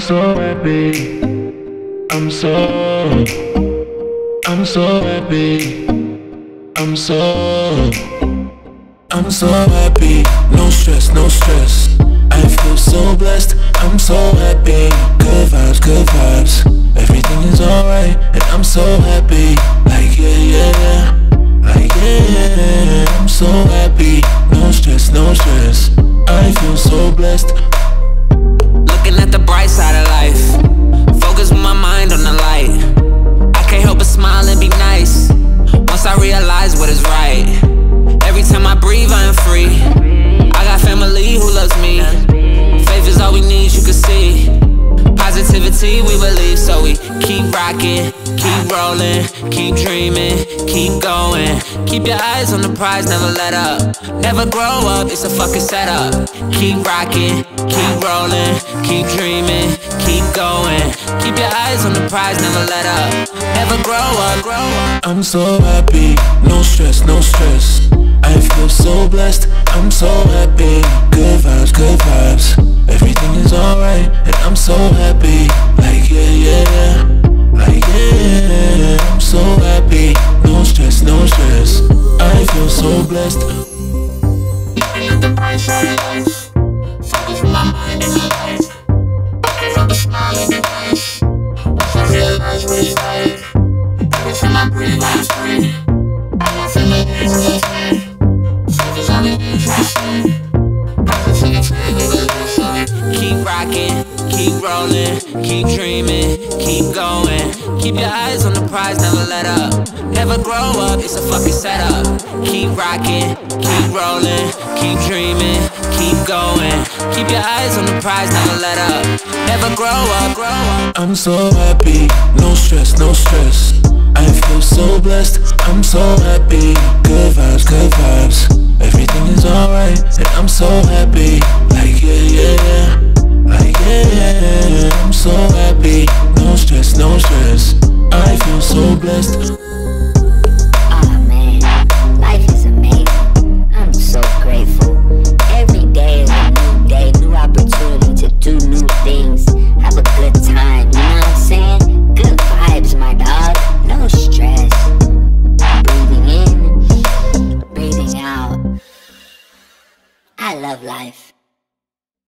so happy. I'm so happy. I'm so happy. No stress, no stress. I feel so blessed. I'm so happy. Good vibes, good vibes. Everything is alright, and I'm so happy. Like yeah. Like yeah. I'm so happy. No stress, no stress. I feel so blessed. Looking at the bright side of life. Focus with my mind on the light. I can't help but smile and be nice once I realize what is right. Every time I breathe, I am free. I got family who loves me. Faith is all we need, you can see. Positivity we believe, so we keep rocking, keep rolling, keep dreaming, keep going. Keep your eyes on the prize, never let up. Never grow up, it's a fucking setup. Keep rocking, keep rolling, keep dreaming, keep going. Keep your eyes on the prize, never let up. Never grow up, grow up. I'm so happy, no stress, no stress. I feel so blessed, I'm so happy. Good vibes, good vibes. Everything is alright, and I'm so happy. Like yeah. Like yeah. I'm so happy, no stress, no stress. I feel so blessed. Looking at the bright side of life. Focus with my mind in the light. I can't help but smile and be nice once I realize what it's like. Every time I breathe, I'm free. I got family who loves me. Faith is all we need, you can see. Positivity we believe, so we keep rocking, keep rolling, keep dreaming, keep going. Keep your eyes on the prize, never let up. Never grow up, it's a fucking setup. Keep rocking, keep rolling, keep dreaming, keep going. Keep your eyes on the prize, never let up. Never grow up, grow up. I'm so happy, no stress, no stress. I feel so blessed, I'm so happy. Good vibes, good vibes. Everything is alright, and I'm so happy. Like yeah. Like yeah. I'm so happy, no stress, no stress. I feel so blessed.